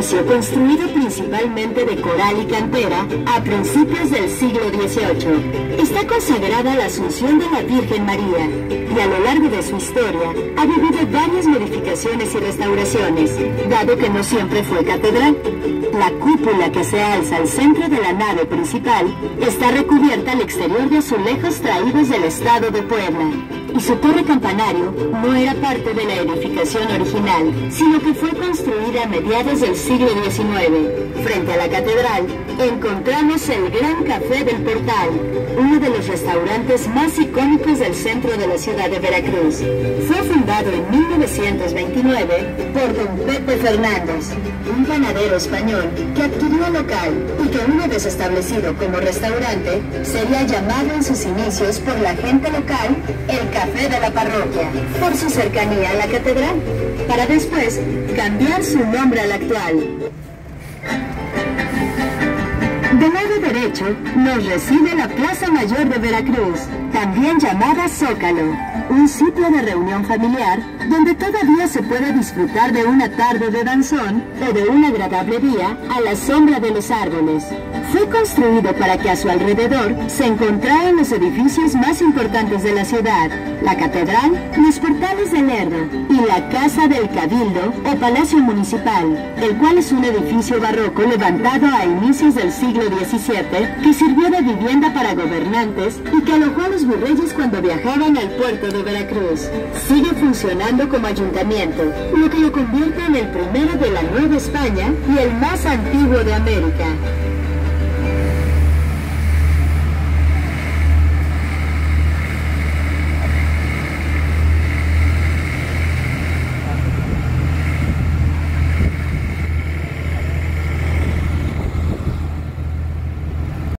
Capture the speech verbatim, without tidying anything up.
edificio construido principalmente de coral y cantera a principios del siglo dieciocho. Está consagrada a la Asunción de la Virgen María y a lo largo de su historia ha vivido varias modificaciones y restauraciones, dado que no siempre fue catedral. La cúpula que se alza al centro de la nave principal está recubierta al exterior de azulejos traídos del estado de Puebla, y su torre campanario no era parte de la edificación original, sino que fue construida a mediados del siglo diecinueve. Frente a la catedral encontramos el Gran Café del Portal, uno de los restaurantes más icónicos del centro de la ciudad de Veracruz. Fue fundado en mil novecientos veintinueve por don Pepe Fernández, un panadero español que adquirió el local y que una vez establecido como restaurante sería llamado en sus inicios por la gente local el Café de la Parroquia, por su cercanía a la catedral, para después cambiar su nombre al actual. Del lado derecho nos recibe la Plaza Mayor de Veracruz, también llamada Zócalo, un sitio de reunión familiar donde todavía se puede disfrutar de una tarde de danzón o de un agradable día a la sombra de los árboles. Fue construido para que a su alrededor se encontraran los edificios más importantes de la ciudad, la catedral, los portales de Lerdo y la Casa del Cabildo o Palacio Municipal, el cual es un edificio barroco levantado a inicios del siglo diecisiete que sirvió de vivienda para gobernantes y que alojó a los virreyes cuando viajaban al puerto de Veracruz. Sigue funcionando como ayuntamiento, lo que lo convierte en el primero de la Nueva España y el más antiguo de América.